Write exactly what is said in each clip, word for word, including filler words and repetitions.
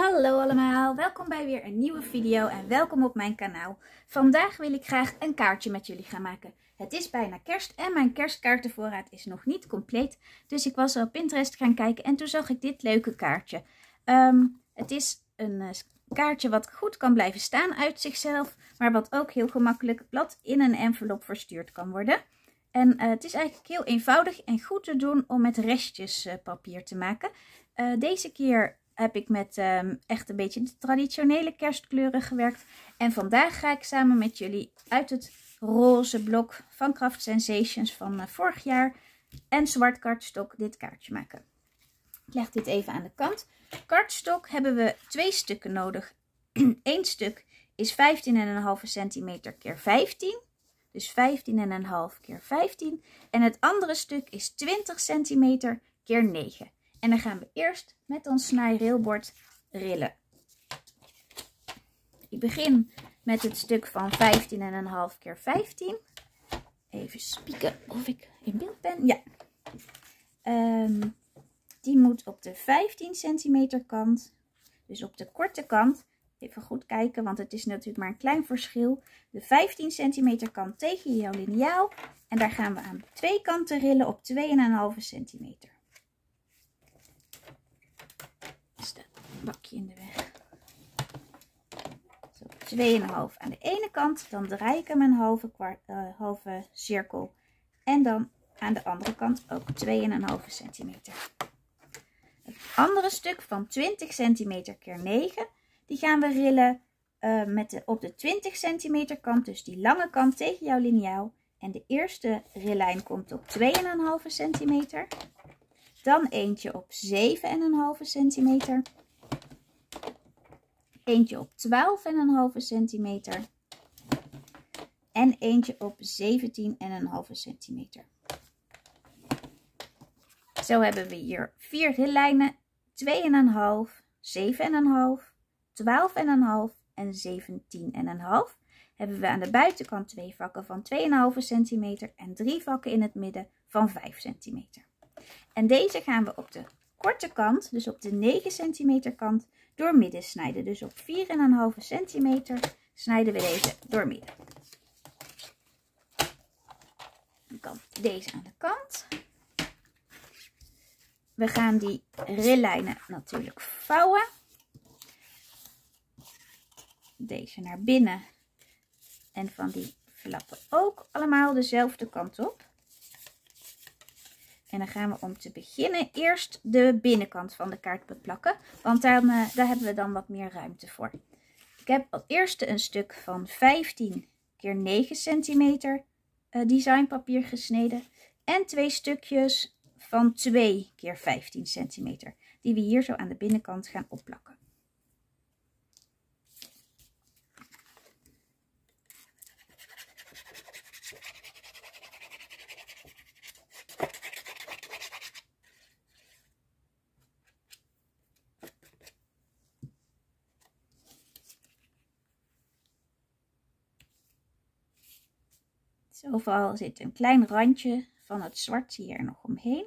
Hallo allemaal, welkom bij weer een nieuwe video en welkom op mijn kanaal. Vandaag wil ik graag een kaartje met jullie gaan maken. Het is bijna kerst en mijn kerstkaartenvoorraad is nog niet compleet. Dus ik was op Pinterest gaan kijken en toen zag ik dit leuke kaartje. Um, het is een uh, kaartje wat goed kan blijven staan uit zichzelf, maar wat ook heel gemakkelijk plat in een envelop verstuurd kan worden. En uh, het is eigenlijk heel eenvoudig en goed te doen om met restjes uh, papier te maken. Uh, deze keer heb ik met um, echt een beetje de traditionele kerstkleuren gewerkt. En vandaag ga ik samen met jullie uit het roze blok van Craft Sensations van uh, vorig jaar en zwart kartstok dit kaartje maken. Ik leg dit even aan de kant. Kartstok hebben we twee stukken nodig. Eén stuk is vijftien komma vijf centimeter keer vijftien. Dus vijftien komma vijf keer vijftien. En het andere stuk is twintig centimeter keer negen. En dan gaan we eerst met ons snijrailbord rillen. Ik begin met het stuk van vijftien komma vijf keer vijftien. Even spieken of ik in beeld ben. Ja. Um, die moet op de vijftien centimeter kant. Dus op de korte kant. Even goed kijken, want het is natuurlijk maar een klein verschil. De vijftien centimeter kant tegen jouw liniaal. En daar gaan we aan twee kanten rillen op twee komma vijf centimeter. Is dat bakje in de weg. Zo, twee komma vijf aan de ene kant. Dan draai ik hem een halve, kwart, uh, halve cirkel. En dan aan de andere kant ook twee komma vijf centimeter. Het andere stuk van twintig centimeter keer negen. Die gaan we rillen uh, met de, op de twintig centimeter kant. Dus die lange kant tegen jouw liniaal. En de eerste rillijn komt op twee komma vijf centimeter. Dan eentje op zeven komma vijf centimeter. Eentje op twaalf komma vijf centimeter. En eentje op zeventien komma vijf centimeter. Zo hebben we hier vier rillijnen. twee komma vijf, zeven komma vijf, twaalf komma vijf en zeventien komma vijf. Hebben we aan de buitenkant twee vakken van twee komma vijf centimeter. En drie vakken in het midden van vijf centimeter. En deze gaan we op de korte kant, dus op de negen centimeter kant, doormidden snijden. Dus op vier komma vijf centimeter snijden we deze doormidden. Dan kan deze aan de kant. We gaan die rillijnen natuurlijk vouwen. Deze naar binnen. En van die flappen ook allemaal dezelfde kant op. En dan gaan we om te beginnen eerst de binnenkant van de kaart beplakken. Want daar, uh, daar hebben we dan wat meer ruimte voor. Ik heb als eerste een stuk van vijftien keer negen centimeter uh, designpapier gesneden. En twee stukjes van twee keer vijftien centimeter. Die we hier zo aan de binnenkant gaan opplakken. Overal zit een klein randje van het zwart, zie je er nog omheen.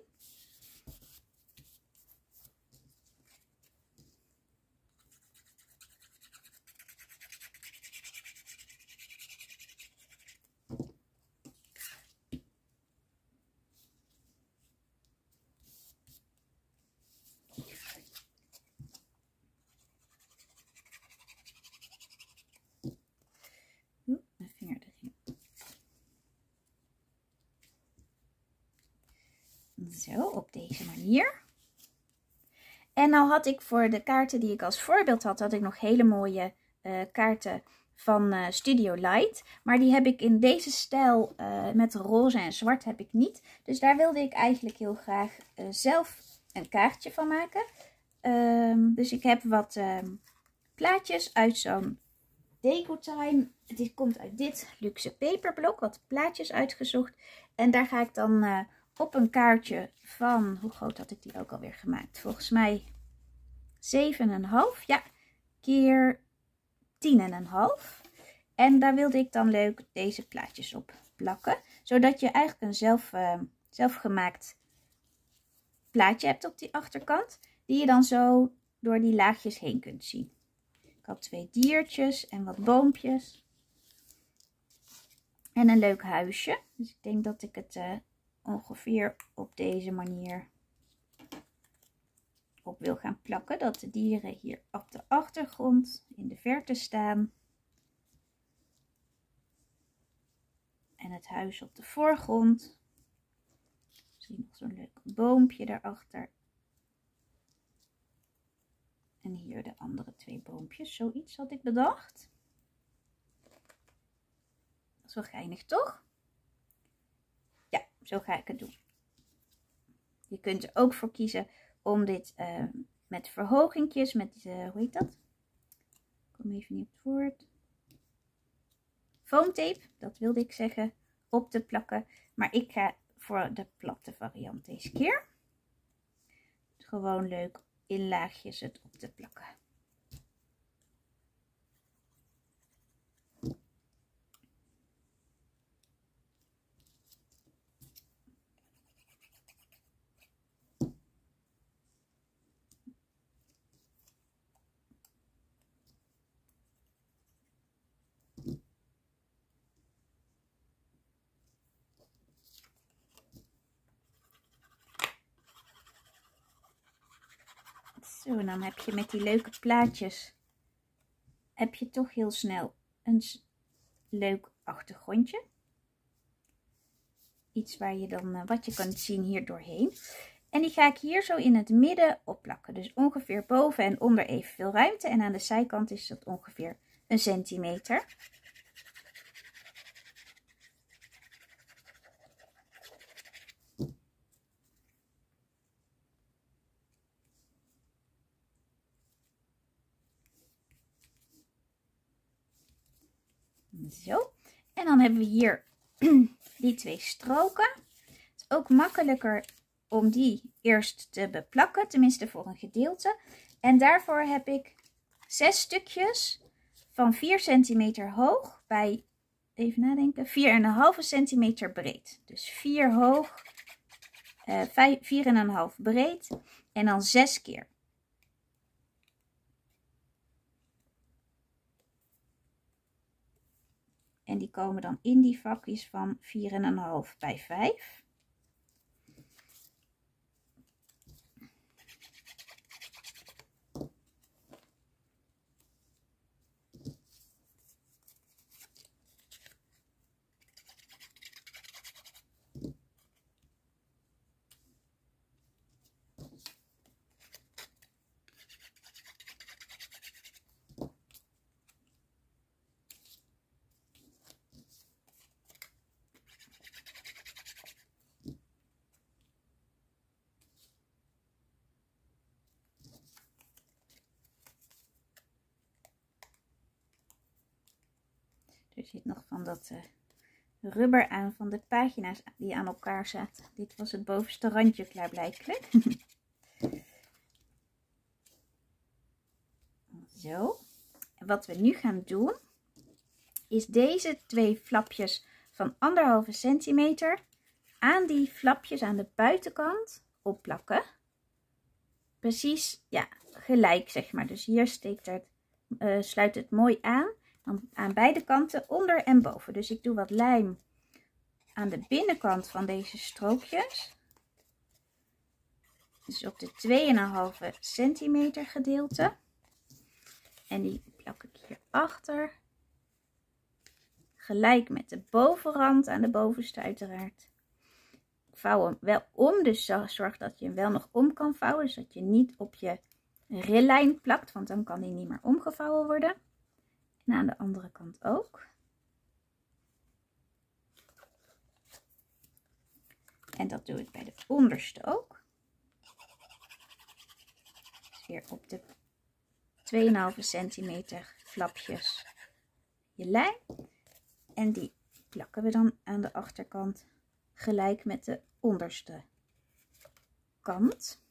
Zo, op deze manier. En nou had ik voor de kaarten die ik als voorbeeld had, had ik nog hele mooie uh, kaarten van uh, Studio Light. Maar die heb ik in deze stijl uh, met roze en zwart heb ik niet. Dus daar wilde ik eigenlijk heel graag uh, zelf een kaartje van maken. Um, dus ik heb wat uh, plaatjes uit zo'n Decotime. Dit komt uit dit luxe paperblok. Wat plaatjes uitgezocht. En daar ga ik dan Uh, op een kaartje van, hoe groot had ik die ook alweer gemaakt? Volgens mij zeven komma vijf, ja, keer tien komma vijf. En daar wilde ik dan leuk deze plaatjes op plakken. Zodat je eigenlijk een zelf, uh, zelfgemaakt plaatje hebt op die achterkant. Die je dan zo door die laagjes heen kunt zien. Ik had twee diertjes en wat boompjes. En een leuk huisje. Dus ik denk dat ik het uh, ongeveer op deze manier op wil gaan plakken. Dat de dieren hier op de achtergrond in de verte staan. En het huis op de voorgrond. Misschien nog zo'n leuk boompje daarachter. En hier de andere twee boompjes. Zoiets had ik bedacht. Dat is wel geinig, toch? Ja, zo ga ik het doen. Je kunt er ook voor kiezen om dit uh, met verhogingjes, met, uh, hoe heet dat? Ik kom even niet op het woord. Foamtape, dat wilde ik zeggen, op te plakken. Maar ik ga voor de platte variant deze keer. Gewoon leuk in laagjes het op te plakken. Zo, en dan heb je met die leuke plaatjes, heb je toch heel snel een leuk achtergrondje. Iets waar je dan, uh, wat je kan zien hier doorheen. En die ga ik hier zo in het midden opplakken. Dus ongeveer boven en onder evenveel ruimte. En aan de zijkant is dat ongeveer een centimeter. Zo. En dan hebben we hier die twee stroken. Het is ook makkelijker om die eerst te beplakken, tenminste voor een gedeelte. En daarvoor heb ik zes stukjes van vier centimeter hoog bij, even nadenken, vier komma vijf centimeter breed. Dus vier hoog, uh, vier komma vijf breed en dan zes keer. En die komen dan in die vakjes van vier komma vijf bij vijf. Er zit nog van dat uh, rubber aan van de pagina's die aan elkaar zaten. Dit was het bovenste randje klaarblijkelijk. Zo. En wat we nu gaan doen, is deze twee flapjes van anderhalve centimeter aan die flapjes aan de buitenkant opplakken. Precies, ja, gelijk zeg maar. Dus hier steekt het, uh, sluit het mooi aan. Dan aan beide kanten, onder en boven. Dus ik doe wat lijm aan de binnenkant van deze strookjes. Dus op de twee komma vijf centimeter gedeelte. En die plak ik hier achter. Gelijk met de bovenrand aan de bovenste uiteraard. Ik vouw hem wel om, dus zorg dat je hem wel nog om kan vouwen. Dus dat je niet op je rillijn plakt, want dan kan die niet meer omgevouwen worden. En aan de andere kant ook. En dat doe ik bij de onderste ook. Dus weer op de twee komma vijf centimeter flapjes je lijn. En die plakken we dan aan de achterkant gelijk met de onderste kant.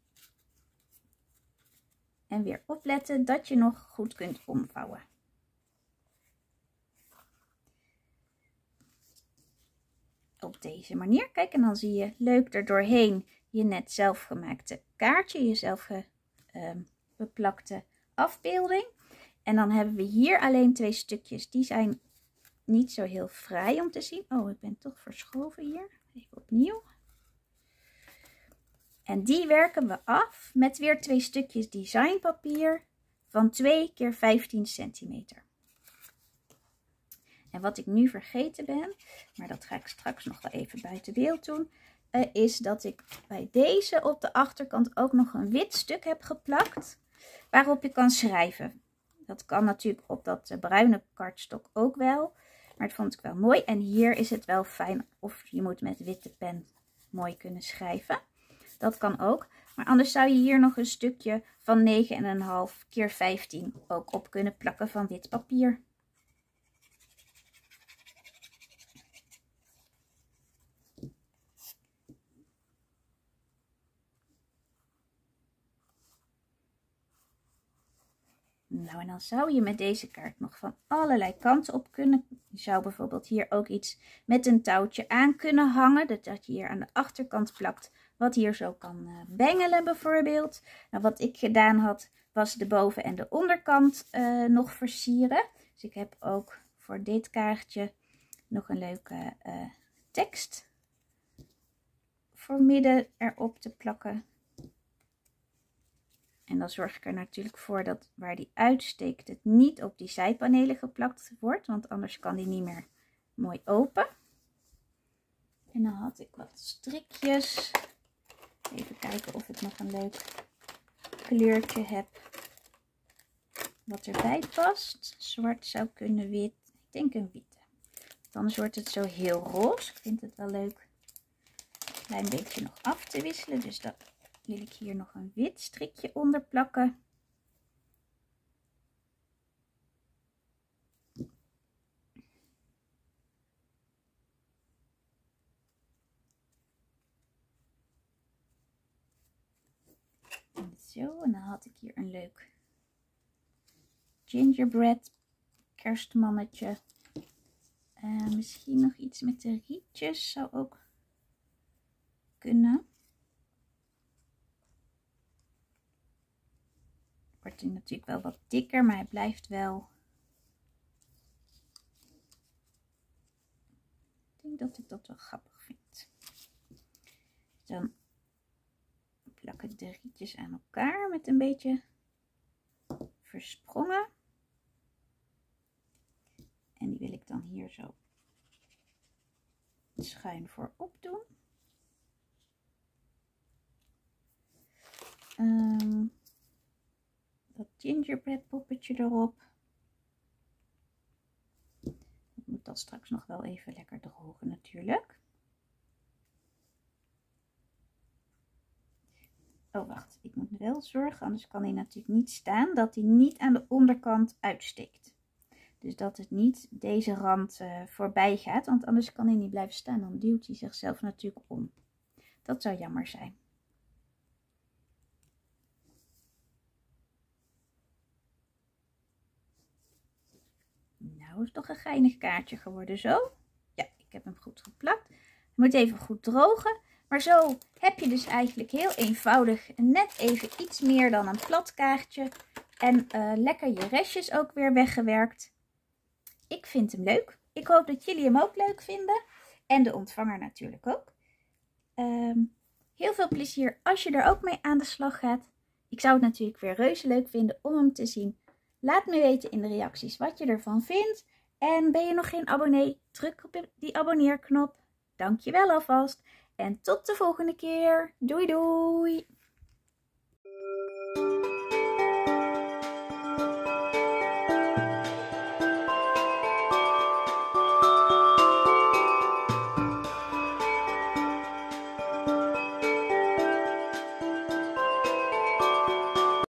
En weer opletten dat je nog goed kunt omvouwen. Op deze manier. Kijk, en dan zie je leuk er doorheen je net zelf gemaakte kaartje. Je zelf ge, uh, beplakte afbeelding. En dan hebben we hier alleen twee stukjes. Die zijn niet zo heel vrij om te zien. Oh, ik ben toch verschoven hier. Even opnieuw. En die werken we af met weer twee stukjes designpapier van twee keer vijftien centimeter. En wat ik nu vergeten ben, maar dat ga ik straks nog wel even buiten beeld doen, uh, is dat ik bij deze op de achterkant ook nog een wit stuk heb geplakt waarop je kan schrijven. Dat kan natuurlijk op dat uh, bruine kartstok ook wel, maar dat vond ik wel mooi. En hier is het wel fijn of je moet met witte pen mooi kunnen schrijven. Dat kan ook, maar anders zou je hier nog een stukje van negen komma vijf keer vijftien ook op kunnen plakken van wit papier. Nou, en dan zou je met deze kaart nog van allerlei kanten op kunnen. Je zou bijvoorbeeld hier ook iets met een touwtje aan kunnen hangen. Dat je hier aan de achterkant plakt. Wat hier zo kan uh, bengelen bijvoorbeeld. Nou, wat ik gedaan had, was de boven- en de onderkant uh, nog versieren. Dus ik heb ook voor dit kaartje nog een leuke uh, tekst voor midden erop te plakken. En dan zorg ik er natuurlijk voor dat waar die uitsteekt het niet op die zijpanelen geplakt wordt. Want anders kan die niet meer mooi open. En dan had ik wat strikjes. Even kijken of ik nog een leuk kleurtje heb wat erbij past. Zwart zou kunnen, wit. Ik denk een witte. Anders wordt het zo heel roze. Ik vind het wel leuk een klein beetje nog af te wisselen. Dus dat wil ik hier nog een wit strikje onder plakken. Zo, en dan had ik hier een leuk gingerbread kerstmannetje. Uh, misschien nog iets met de rietjes zou ook kunnen. Wordt hij natuurlijk wel wat dikker, maar hij blijft wel. Ik denk dat ik dat wel grappig vind. Dan plak ik de rietjes aan elkaar met een beetje versprongen. En die wil ik dan hier zo schuin voorop doen. Um, dat gingerbread poppetje erop. Dat moet dan straks nog wel even lekker drogen natuurlijk. Oh wacht, ik moet wel zorgen, anders kan hij natuurlijk niet staan, dat hij niet aan de onderkant uitsteekt. Dus dat het niet deze rand uh, voorbij gaat, want anders kan hij niet blijven staan. Dan duwt hij zichzelf natuurlijk om. Dat zou jammer zijn. Nou, is toch een geinig kaartje geworden zo. Ja, ik heb hem goed geplakt. Hij moet even goed drogen. Maar zo heb je dus eigenlijk heel eenvoudig net even iets meer dan een plat kaartje. En uh, lekker je restjes ook weer weggewerkt. Ik vind hem leuk. Ik hoop dat jullie hem ook leuk vinden. En de ontvanger natuurlijk ook. Um, heel veel plezier als je er ook mee aan de slag gaat. Ik zou het natuurlijk weer reuze leuk vinden om hem te zien. Laat me weten in de reacties wat je ervan vindt. En ben je nog geen abonnee? Druk op die abonneerknop. Dankjewel alvast. En tot de volgende keer. Doei doei!